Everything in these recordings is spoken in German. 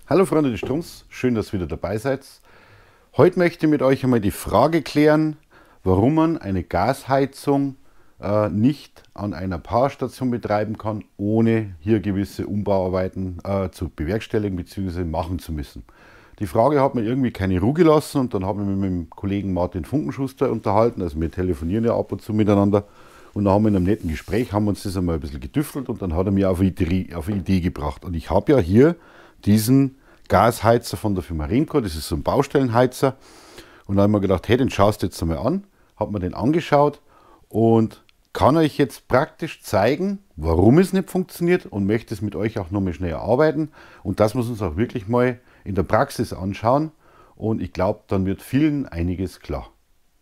Hallo Freunde des Stroms, schön, dass ihr wieder dabei seid. Heute möchte ich mit euch einmal die Frage klären, warum man eine Gasheizung nicht an einer Powerstation betreiben kann, ohne hier gewisse Umbauarbeiten zu bewerkstelligen bzw. machen zu müssen. Die Frage hat mir irgendwie keine Ruhe gelassen und dann habe ich mich mit dem Kollegen Martin Funkenschuster unterhalten, also wir telefonieren ja ab und zu miteinander. Und dann haben wir in einem netten Gespräch, haben uns das einmal ein bisschen getüftelt und dann hat er mir auf eine Idee gebracht. Und ich habe ja hier diesen Gasheizer von der Firma Renco, das ist so ein Baustellenheizer. Und da habe ich mir gedacht, hey, den schaust du jetzt einmal an. Habe mir den angeschaut und kann euch jetzt praktisch zeigen, warum es nicht funktioniert und möchte es mit euch auch nochmal schnell erarbeiten. Und das muss uns auch wirklich mal in der Praxis anschauen. Und ich glaube, dann wird vielen einiges klar.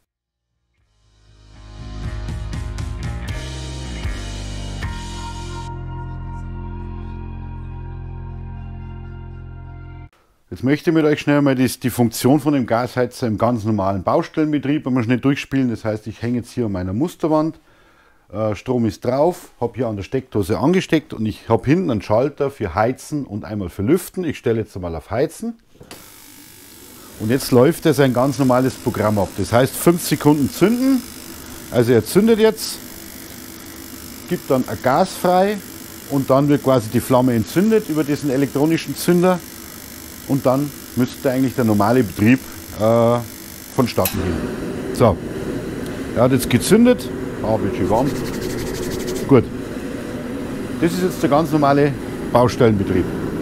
Jetzt möchte ich mit euch schnell mal die Funktion von dem Gasheizer im ganz normalen Baustellenbetrieb einmal schnell durchspielen. Das heißt, ich hänge jetzt hier an meiner Musterwand, Strom ist drauf, habe hier an der Steckdose angesteckt und ich habe hinten einen Schalter für Heizen und einmal für Lüften. Ich stelle jetzt einmal auf Heizen und jetzt läuft er sein ganz normales Programm ab. Das heißt 5 Sekunden zünden, also er zündet jetzt, gibt dann ein Gas frei und dann wird quasi die Flamme entzündet über diesen elektronischen Zünder. Und dann müsste eigentlich der normale Betrieb vonstatten gehen. So, er hat jetzt gezündet, wird schon warm. Gut, das ist jetzt der ganz normale Baustellenbetrieb.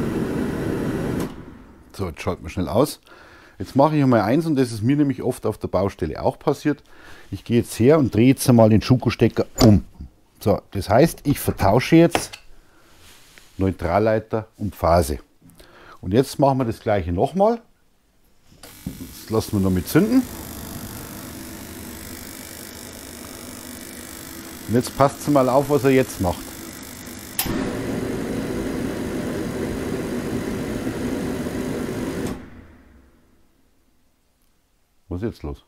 So, jetzt schalten wir schnell aus. Jetzt mache ich einmal eins und das ist mir nämlich oft auf der Baustelle auch passiert. Ich gehe jetzt her und drehe jetzt einmal den Schuko-Stecker um. So, das heißt, ich vertausche jetzt Neutralleiter und Phase. Und jetzt machen wir das gleiche nochmal. Das lassen wir noch mit zünden. Und jetzt passt mal auf, was er jetzt macht. Was ist jetzt los?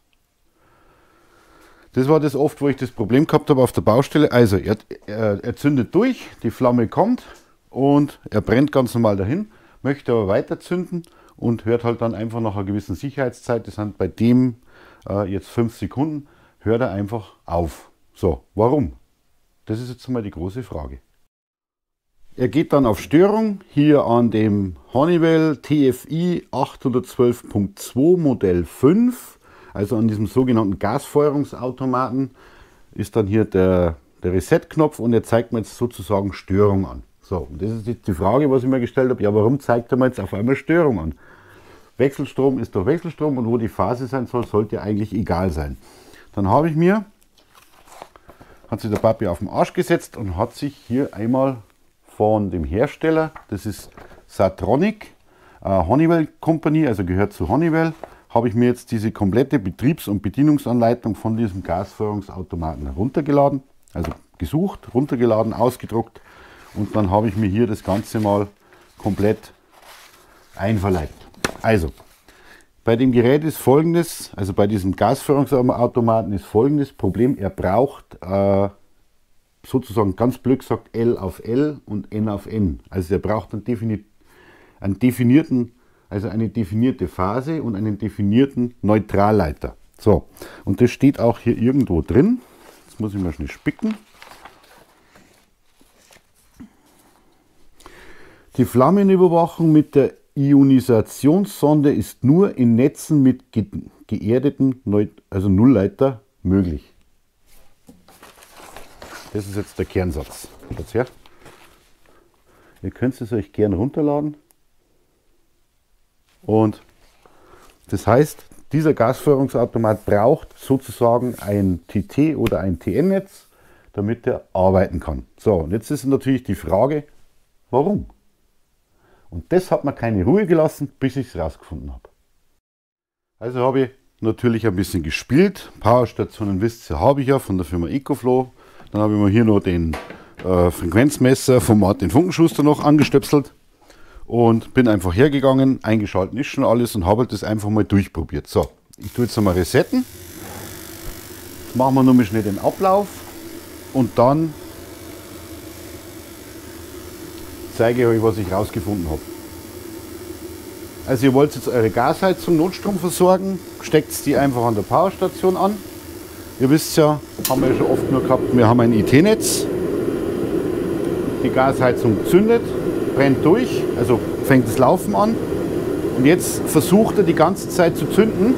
Das war das oft, wo ich das Problem gehabt habe auf der Baustelle. Also er zündet durch, die Flamme kommt und er brennt ganz normal dahin. Möchte aber weiter zünden und hört halt dann einfach nach einer gewissen Sicherheitszeit, das sind bei dem jetzt 5 Sekunden, hört er einfach auf. So, warum? Das ist jetzt mal die große Frage. Er geht dann auf Störung, hier an dem Honeywell TFI 812.2 Modell 5, also an diesem sogenannten Gasfeuerungsautomaten, ist dann hier der Reset-Knopf und er zeigt mir jetzt sozusagen Störung an. So, und das ist jetzt die Frage, was ich mir gestellt habe, ja, warum zeigt er mir jetzt auf einmal Störung an? Wechselstrom ist doch Wechselstrom und wo die Phase sein soll, sollte ja eigentlich egal sein. Dann habe ich mir, hat sich der Papi auf den Arsch gesetzt und hat sich hier einmal von dem Hersteller, das ist Satronic, Honeywell Company, also gehört zu Honeywell, habe ich mir jetzt diese komplette Betriebs- und Bedienungsanleitung von diesem Gasfeuerungsautomaten heruntergeladen, also gesucht, runtergeladen, ausgedruckt. Und dann habe ich mir hier das Ganze mal komplett einverleibt. Also, bei dem Gerät ist folgendes, also bei diesem Gasfeuerungsautomaten ist folgendes Problem. Er braucht sozusagen ganz blöd gesagt L auf L und N auf N. Also er braucht eine definierte Phase und einen definierten Neutralleiter. So, und das steht auch hier irgendwo drin. Jetzt muss ich mal schnell spicken. Die Flammenüberwachung mit der Ionisationssonde ist nur in Netzen mit geerdeten, also Nullleiter möglich. Das ist jetzt der Kernsatz. Schaut her. Ihr könnt es euch gern runterladen. Und das heißt, dieser Gasfeuerungsautomat braucht sozusagen ein TT oder ein TN-Netz, damit er arbeiten kann. So, und jetzt ist natürlich die Frage, warum? Und das hat mir keine Ruhe gelassen, bis ich es rausgefunden habe. Also habe ich natürlich ein bisschen gespielt. Powerstationen, wisst ihr, habe ich ja von der Firma EcoFlow. Dann habe ich mir hier noch den Frequenzmesser von Martin Funkenschuster noch angestöpselt und bin einfach hergegangen, eingeschalten ist schon alles und habe das einfach mal durchprobiert. So, ich tue jetzt einmal resetten. Jetzt machen wir nochmal schnell den Ablauf und dann zeige ich euch, was ich rausgefunden habe. Also ihr wollt jetzt eure Gasheizung Notstrom versorgen, steckt die einfach an der Powerstation an. Ihr wisst ja, haben wir ja schon oft nur gehabt, wir haben ein IT-Netz. Die Gasheizung zündet, brennt durch, also fängt das Laufen an. Und jetzt versucht er die ganze Zeit zu zünden,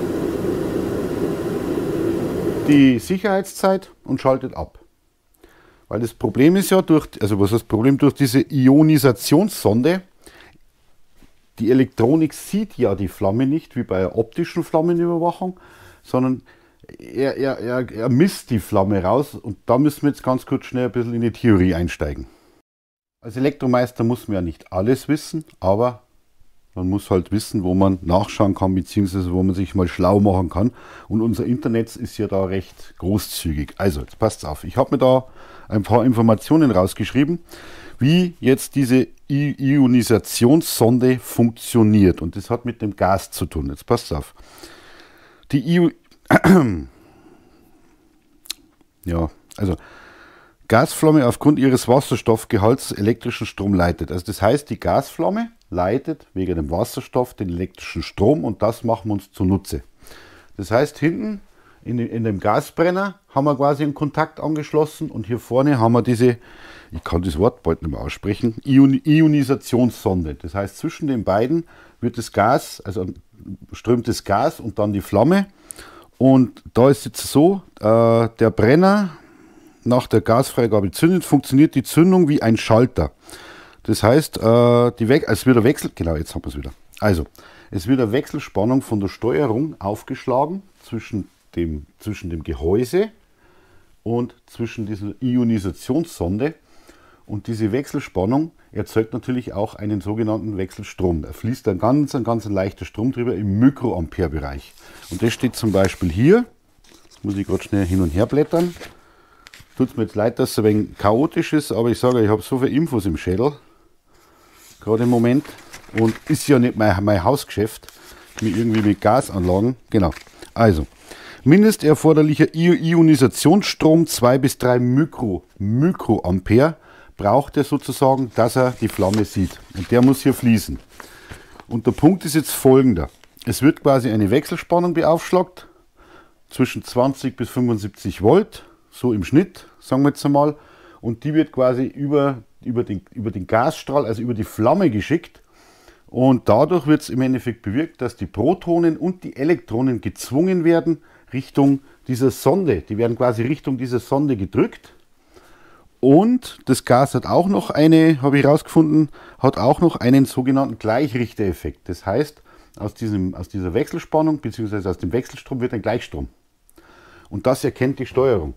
die Sicherheitszeit, und schaltet ab. Weil das Problem ist ja, durch diese Ionisationssonde, die Elektronik sieht ja die Flamme nicht, wie bei einer optischen Flammenüberwachung, sondern er misst die Flamme raus, und da müssen wir jetzt ganz kurz schnell ein bisschen in die Theorie einsteigen. Als Elektromeister muss man ja nicht alles wissen, aber man muss halt wissen, wo man nachschauen kann, beziehungsweise wo man sich mal schlau machen kann. Und unser Internet ist ja da recht großzügig. Also, jetzt passt auf, ich habe mir da ein paar Informationen rausgeschrieben, wie jetzt diese Ionisationssonde funktioniert. Und das hat mit dem Gas zu tun. Jetzt passt auf. Gasflamme aufgrund ihres Wasserstoffgehalts elektrischen Strom leitet. Also das heißt, die Gasflamme leitet wegen dem Wasserstoff den elektrischen Strom, und das machen wir uns zunutze. Das heißt, hinten in dem Gasbrenner haben wir quasi einen Kontakt angeschlossen, und hier vorne haben wir diese, ich kann das Wort bald nicht mehr aussprechen, Ionisationssonde. Das heißt, zwischen den beiden wird das Gas, also strömt das Gas und dann die Flamme. Und da ist jetzt so, der Brenner nach der Gasfreigabe zündet, funktioniert die Zündung wie ein Schalter. Das heißt, es wird eine jetzt haben wir es wieder. Also, es wird eine Wechselspannung von der Steuerung aufgeschlagen zwischen dem Gehäuse und zwischen dieser Ionisationssonde. Und diese Wechselspannung erzeugt natürlich auch einen sogenannten Wechselstrom. Da fließt ein ganz leichter Strom drüber im Mikroampere-Bereich. Und das steht zum Beispiel hier. Jetzt muss ich gerade schnell hin und her blättern. Tut mir jetzt leid, dass es ein wenig chaotisch ist, aber ich sage, ich habe so viele Infos im Schädel, gerade im Moment, und ist ja nicht mein Hausgeschäft, irgendwie mit Gasanlagen. Genau, also, mindest erforderlicher Ionisationsstrom 2 bis 3 Mikroampere braucht er sozusagen, dass er die Flamme sieht. Und der muss hier fließen. Und der Punkt ist jetzt folgender. Es wird quasi eine Wechselspannung beaufschlagt, zwischen 20 bis 75 Volt, so im Schnitt, sagen wir jetzt einmal, und die wird quasi über den Gasstrahl, also über die Flamme geschickt, und dadurch wird es im Endeffekt bewirkt, dass die Protonen und die Elektronen gezwungen werden Richtung dieser Sonde. Die werden quasi Richtung dieser Sonde gedrückt, und das Gas hat auch noch habe ich herausgefunden, hat auch noch einen sogenannten Gleichrichtereffekt. Das heißt, aus dieser Wechselspannung bzw. aus dem Wechselstrom wird ein Gleichstrom. Und das erkennt die Steuerung.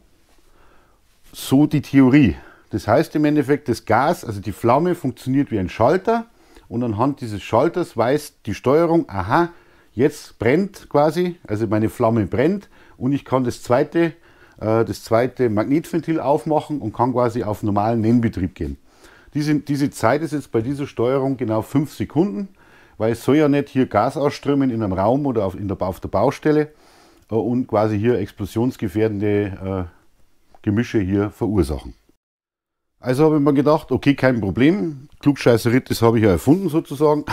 So die Theorie. Das heißt im Endeffekt, das Gas, also die Flamme, funktioniert wie ein Schalter, und anhand dieses Schalters weiß die Steuerung, aha, jetzt brennt quasi, also meine Flamme brennt, und ich kann das zweite Magnetventil aufmachen und kann quasi auf normalen Nennbetrieb gehen. Diese Zeit ist jetzt bei dieser Steuerung genau 5 Sekunden, weil es soll ja nicht hier Gas ausströmen in einem Raum oder auf der Baustelle und quasi hier explosionsgefährdende Gemische hier verursachen. Also habe ich mir gedacht, okay, kein Problem, Klugscheißerit, das habe ich ja erfunden sozusagen.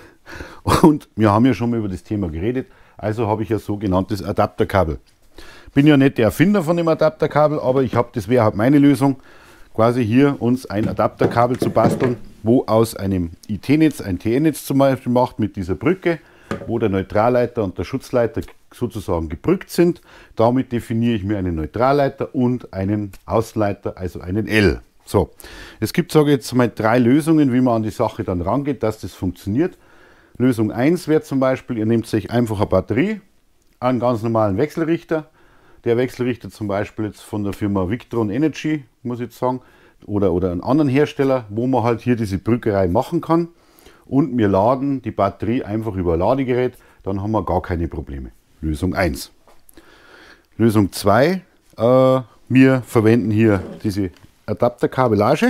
Und wir haben ja schon mal über das Thema geredet, also habe ich ein sogenanntes Adapterkabel. Bin ja nicht der Erfinder von dem Adapterkabel, aber das wäre halt meine Lösung, quasi hier uns ein Adapterkabel zu basteln, wo aus einem IT-Netz ein TN-Netz zum Beispiel macht mit dieser Brücke, wo der Neutralleiter und der Schutzleiter sozusagen gebrückt sind. Damit definiere ich mir einen Neutralleiter und einen Außenleiter, also einen L. So, es gibt, sage ich jetzt mal, 3 Lösungen, wie man an die Sache dann rangeht, dass das funktioniert. Lösung 1 wäre zum Beispiel, ihr nehmt sich einfach eine Batterie, einen ganz normalen Wechselrichter. Der Wechselrichter zum Beispiel jetzt von der Firma Victron Energy, muss ich jetzt sagen, oder einen anderen Hersteller, wo man halt hier diese Brückerei machen kann. Und wir laden die Batterie einfach über ein Ladegerät, dann haben wir gar keine Probleme. Lösung 1. Lösung 2, wir verwenden hier diese Adapterkabellage.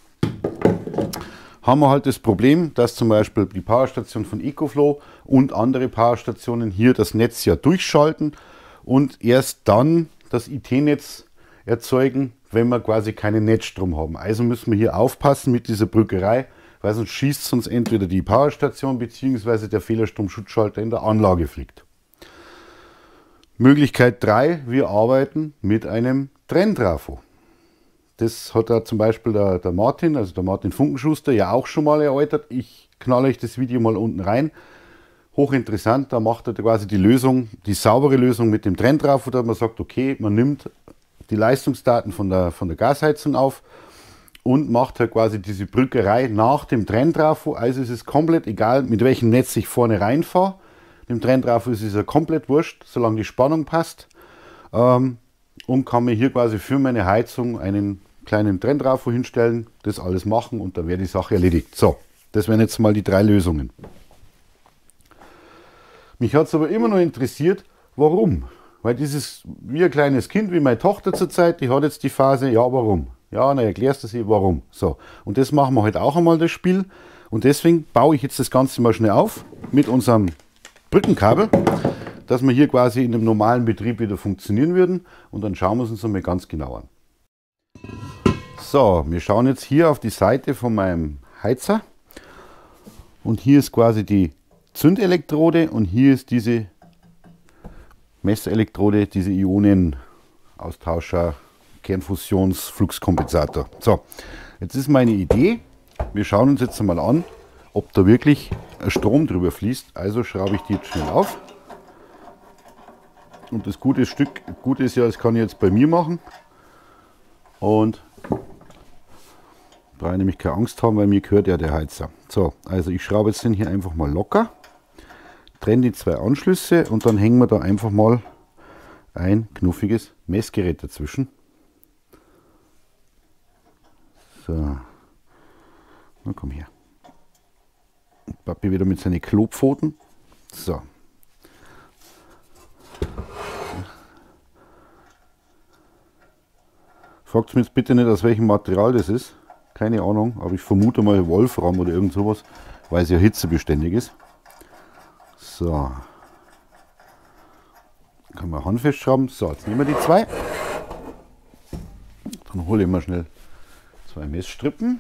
Haben wir halt das Problem, dass zum Beispiel die Powerstation von EcoFlow und andere Powerstationen hier das Netz ja durchschalten und erst dann das IT-Netz erzeugen, wenn wir quasi keinen Netzstrom haben. Also müssen wir hier aufpassen mit dieser Brückerei, weil sonst schießt uns entweder die Powerstation bzw. der Fehlerstromschutzschalter in der Anlage fliegt. Möglichkeit 3, wir arbeiten mit einem Trenntrafo. Das hat da zum Beispiel der Martin, also der Martin Funkenschuster, ja auch schon mal erläutert. Ich knalle euch das Video mal unten rein. Hochinteressant, da macht er quasi die Lösung, die saubere Lösung mit dem Trenntrafo, dass man sagt, okay, man nimmt die Leistungsdaten von der Gasheizung auf und macht halt quasi diese Brückerei nach dem Trenntrafo. Also ist es komplett egal, mit welchem Netz ich vorne reinfahre. Dem Trenntrafo ist es ja komplett wurscht, solange die Spannung passt. Und kann mir hier quasi für meine Heizung einen kleinen Trenntrafo hinstellen, das alles machen und dann wäre die Sache erledigt. So, das wären jetzt mal die 3 Lösungen. Mich hat es aber immer noch interessiert, warum? Weil dieses, wie ein kleines Kind, wie meine Tochter zurzeit, die hat jetzt die Phase, ja warum? Ja, dann erklärst du sie, warum. So, und das machen wir heute auch einmal, das Spiel. Und deswegen baue ich jetzt das Ganze mal schnell auf mit unserem Brückenkabel, dass wir hier quasi in einem normalen Betrieb wieder funktionieren würden. Und dann schauen wir es uns einmal ganz genau an. So, wir schauen jetzt hier auf die Seite von meinem Heizer. Und hier ist quasi die Zündelektrode und hier ist diese Messelektrode, diese Ionenaustauscher, Kernfusionsfluxkompensator. So, jetzt ist meine Idee, wir schauen uns jetzt mal an, ob da wirklich Strom drüber fließt. Also schraube ich die jetzt schnell auf. Und das Gute ist ja, das kann ich jetzt bei mir machen. Und brauche ich nämlich keine Angst haben, weil mir gehört ja der Heizer. So, also ich schraube jetzt den hier einfach mal locker, trenne die 2 Anschlüsse und dann hängen wir da einfach mal ein knuffiges Messgerät dazwischen. So, na komm her. Papi wieder mit seinen Klopfoten. So. Fragt mich jetzt bitte nicht, aus welchem Material das ist. Keine Ahnung, aber ich vermute mal Wolfram oder irgend sowas, weil es ja hitzebeständig ist. So. Kann man handfest schrauben. So, jetzt nehmen wir die 2. Dann hole ich mal schnell 2 Messstrippen.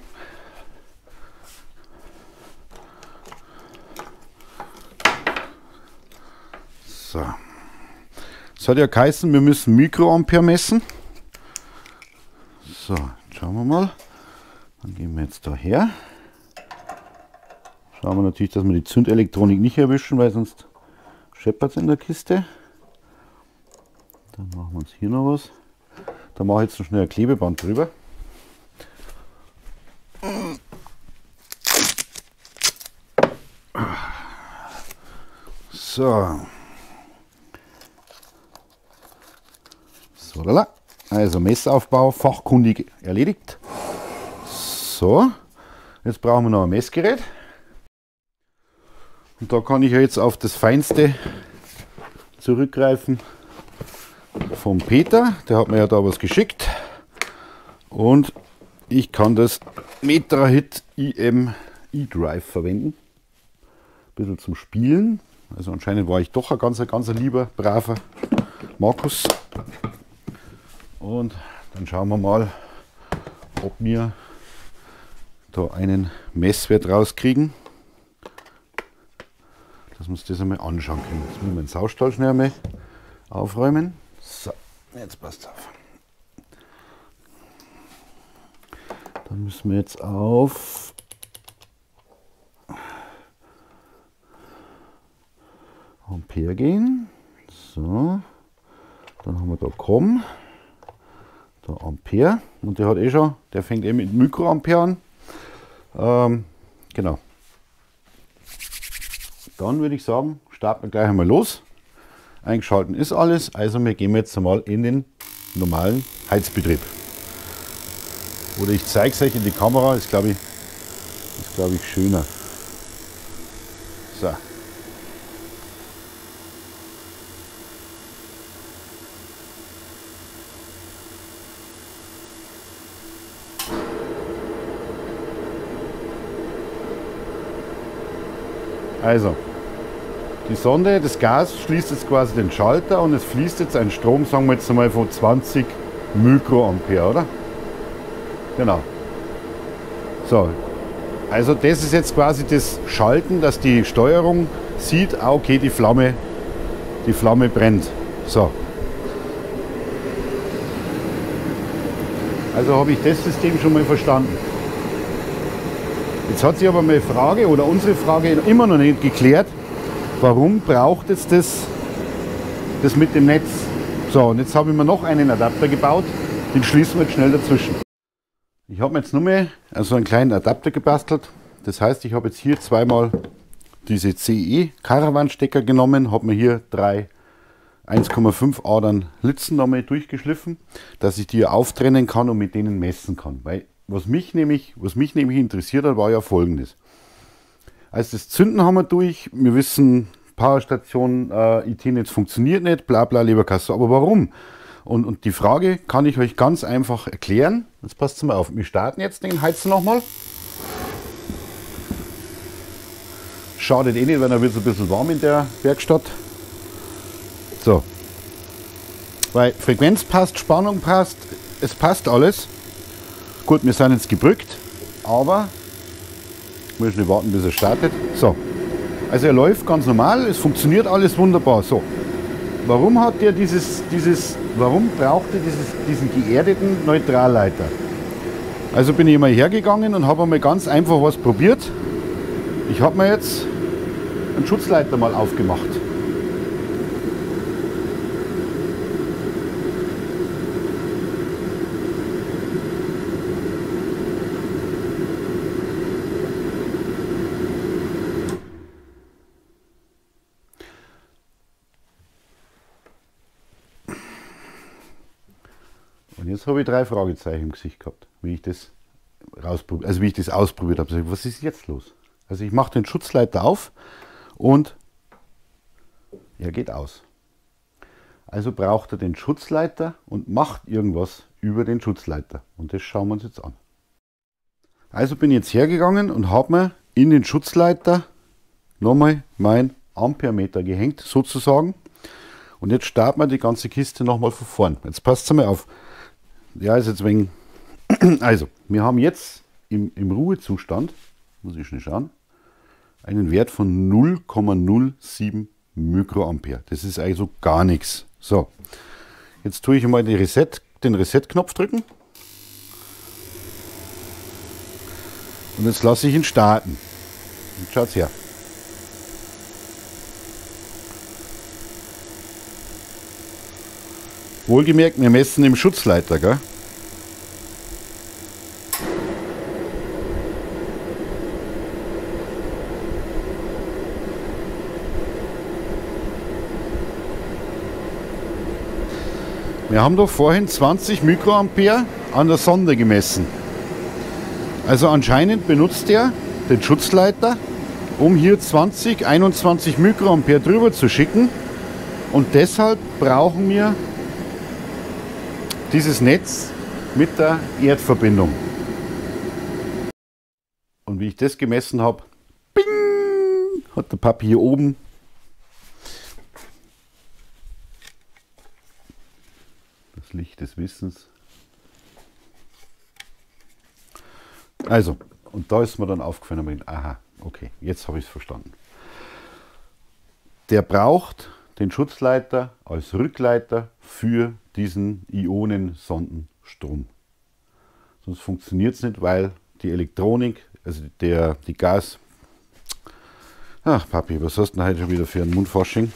So. Es hat ja geheißen, wir müssen Mikroampere messen. So, schauen wir mal. Dann gehen wir jetzt da her. Schauen wir natürlich, dass wir die Zündelektronik nicht erwischen, weil sonst scheppert es in der Kiste. Dann machen wir uns hier noch was. Da mache ich jetzt noch schnell ein Klebeband drüber. So. So, lala. Also Messaufbau fachkundig erledigt. So, jetzt brauchen wir noch ein Messgerät. Und da kann ich jetzt auf das Feinste zurückgreifen vom Peter. Der hat mir ja da was geschickt. Und ich kann das Metrahit IM eDrive verwenden. Ein bisschen zum Spielen. Also anscheinend war ich doch ein ganz lieber, braver Markus. Und dann schauen wir mal, ob wir da einen Messwert rauskriegen, dass wir uns das einmal anschauen können. Jetzt müssen wir den Saustall schnell einmal aufräumen. So, jetzt passt auf. Dann müssen wir jetzt auf Ampere gehen. So, dann haben wir da COM. Da Ampere und der hat schon, der fängt mit Mikroampere an. Genau. Dann würde ich sagen, starten wir gleich einmal los. Eingeschalten ist alles, also wir gehen jetzt einmal in den normalen Heizbetrieb. Oder ich zeige es euch in die Kamera, ist glaube ich schöner. So. Also, die Sonde, das Gas schließt jetzt quasi den Schalter und es fließt jetzt ein Strom, sagen wir jetzt einmal von 20 Mikroampere, oder? Genau. So, Also das ist jetzt quasi das Schalten, dass die Steuerung sieht, ah, okay, die Flamme brennt. So. Also habe ich das System schon mal verstanden. Jetzt hat sich aber meine Frage oder unsere Frage immer noch nicht geklärt, warum braucht es das mit dem Netz? So, und jetzt habe ich mir noch einen Adapter gebaut, den schließen wir jetzt schnell dazwischen. Ich habe mir jetzt nur mehr also einen kleinen Adapter gebastelt. Das heißt, ich habe jetzt hier zweimal diese CE Caravan Stecker genommen, habe mir hier drei 1,5 Adern Litzen nochmal durchgeschliffen, dass ich die auftrennen kann und mit denen messen kann. Weil was mich nämlich interessiert hat, war ja Folgendes. Als das Zünden haben wir durch, wir wissen, Powerstation, IT-Netz funktioniert nicht, bla bla, Leberkasse. Aber warum? Und die Frage kann ich euch ganz einfach erklären. Jetzt passt mal auf, wir starten jetzt den Heizer nochmal. Schadet eh nicht, weil er wird so ein bisschen warm in der Werkstatt. So. Weil Frequenz passt, Spannung passt, es passt alles. Gut, wir sind jetzt gebrückt, aber ich muss nicht warten, bis er startet. So. Also er läuft ganz normal, es funktioniert alles wunderbar. So. Warum hat der warum braucht er diesen geerdeten Neutralleiter? Also bin ich mal hergegangen und habe einmal ganz einfach was probiert. Ich habe mir jetzt einen Schutzleiter mal aufgemacht. Und jetzt habe ich 3 Fragezeichen im Gesicht gehabt, wie ich das ausprobiert habe. Was ist jetzt los? Also ich mache den Schutzleiter auf und er geht aus. Also braucht er den Schutzleiter und macht irgendwas über den Schutzleiter. Und das schauen wir uns jetzt an. Also bin ich jetzt hergegangen und habe mir in den Schutzleiter nochmal mein Amperemeter gehängt, sozusagen. Und jetzt starten wir die ganze Kiste nochmal von vorn. Jetzt passt es mal auf. Ja, ist jetzt ein wenig. Also, wir haben jetzt im Ruhezustand, muss ich schnell schauen, einen Wert von 0,07 Mikroampere. Das ist also gar nichts. So, jetzt tue ich mal den Reset-Knopf drücken. Und jetzt lasse ich ihn starten. Und schaut's her. Wohlgemerkt, wir messen im Schutzleiter, gell? Wir haben doch vorhin 20 Mikroampere an der Sonde gemessen. Also anscheinend benutzt er den Schutzleiter, um hier 21 Mikroampere drüber zu schicken. Und deshalb brauchen wir dieses Netz mit der Erdverbindung. Und wie ich das gemessen habe, bing, hat der Papi hier oben das Licht des Wissens. Also, und da ist mir dann aufgefallen, aha, okay, jetzt habe ich es verstanden. Der braucht den Schutzleiter als Rückleiter für diesen Ionensondenstrom. Sonst funktioniert es nicht, weil die Elektronik, also die Gas... Ach Papi, was hast du denn heute schon wieder für einen Mundfasching?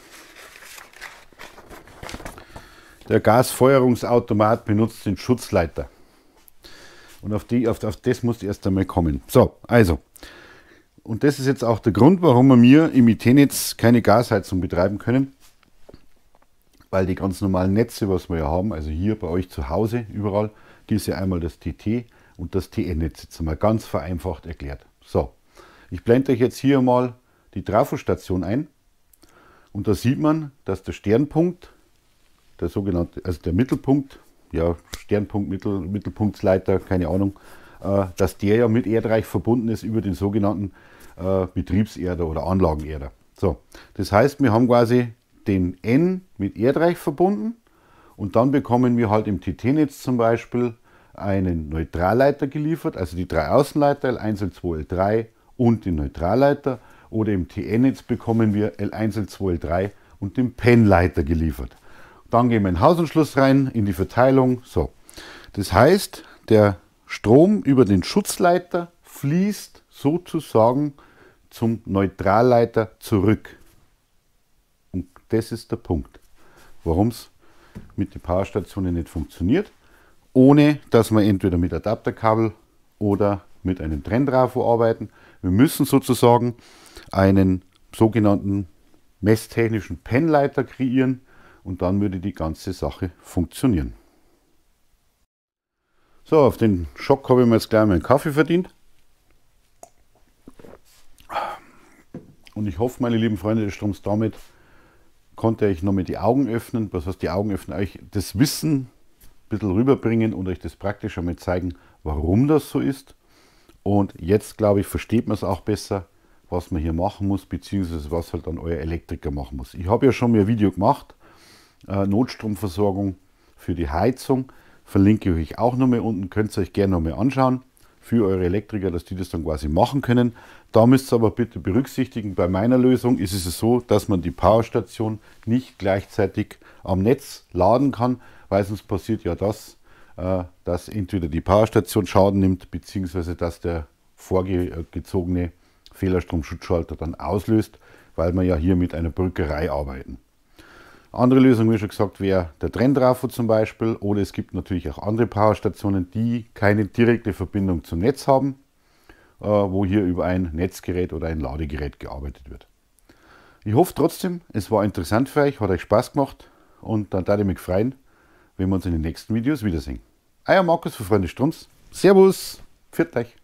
Der Gasfeuerungsautomat benutzt den Schutzleiter. Und auf das muss erst einmal kommen. So, also. Und das ist jetzt auch der Grund, warum wir mir im IT-Netz keine Gasheizung betreiben können. Weil die ganz normalen Netze, was wir ja haben, also hier bei euch zu Hause, überall, die ist ja einmal das TT und das TN-Netz, jetzt einmal ganz vereinfacht erklärt. So, ich blende euch jetzt hier mal die Trafostation ein und da sieht man, dass der Sternpunkt, der sogenannte, also der Mittelpunkt, ja Sternpunkt, Mittelpunktsleiter, keine Ahnung, dass der ja mit Erdreich verbunden ist über den sogenannten Betriebserder oder Anlagenerder. So, das heißt, wir haben quasi den N mit Erdreich verbunden und dann bekommen wir halt im TT-Netz zum Beispiel einen Neutralleiter geliefert, also die 3 Außenleiter L1, L2, L3 und den Neutralleiter. Oder im TN-Netz bekommen wir L1, L2, L3 und den PEN-Leiter geliefert. Dann gehen wir in den Hausanschluss rein, in die Verteilung. So. Das heißt, der Strom über den Schutzleiter fließt sozusagen zum Neutralleiter zurück. Und das ist der Punkt, warum es mit den Powerstationen nicht funktioniert, ohne dass wir entweder mit Adapterkabel oder mit einem Trenntrafo arbeiten. Wir müssen sozusagen einen sogenannten messtechnischen PEN-Leiter kreieren und dann würde die ganze Sache funktionieren. So, auf den Schock habe ich mir jetzt gleich mal einen Kaffee verdient. Und ich hoffe, meine lieben Freunde des Stroms, damit konnte ich nochmal die Augen öffnen. Was heißt die Augen öffnen? Euch das Wissen ein bisschen rüberbringen und euch das praktisch einmal zeigen, warum das so ist. Und jetzt, glaube ich, versteht man es auch besser, was man hier machen muss, beziehungsweise was halt dann euer Elektriker machen muss. Ich habe ja schon mal ein Video gemacht, Notstromversorgung für die Heizung. Verlinke ich euch auch nochmal unten, könnt ihr euch gerne nochmal anschauen für eure Elektriker, dass die das dann quasi machen können. Da müsst ihr aber bitte berücksichtigen, bei meiner Lösung ist es so, dass man die Powerstation nicht gleichzeitig am Netz laden kann, weil sonst passiert ja das, dass entweder die Powerstation Schaden nimmt, beziehungsweise dass der vorgezogene Fehlerstromschutzschalter dann auslöst, weil wir ja hier mit einer Brückerei arbeiten. Andere Lösung, wie schon gesagt, wäre der Trenntrafo zum Beispiel, oder es gibt natürlich auch andere Powerstationen, die keine direkte Verbindung zum Netz haben, wo hier über ein Netzgerät oder ein Ladegerät gearbeitet wird. Ich hoffe trotzdem, es war interessant für euch, hat euch Spaß gemacht und dann würde ich mich freuen, wenn wir uns in den nächsten Videos wiedersehen. Euer Markus für Freunde des Stroms. Servus, pfiat euch.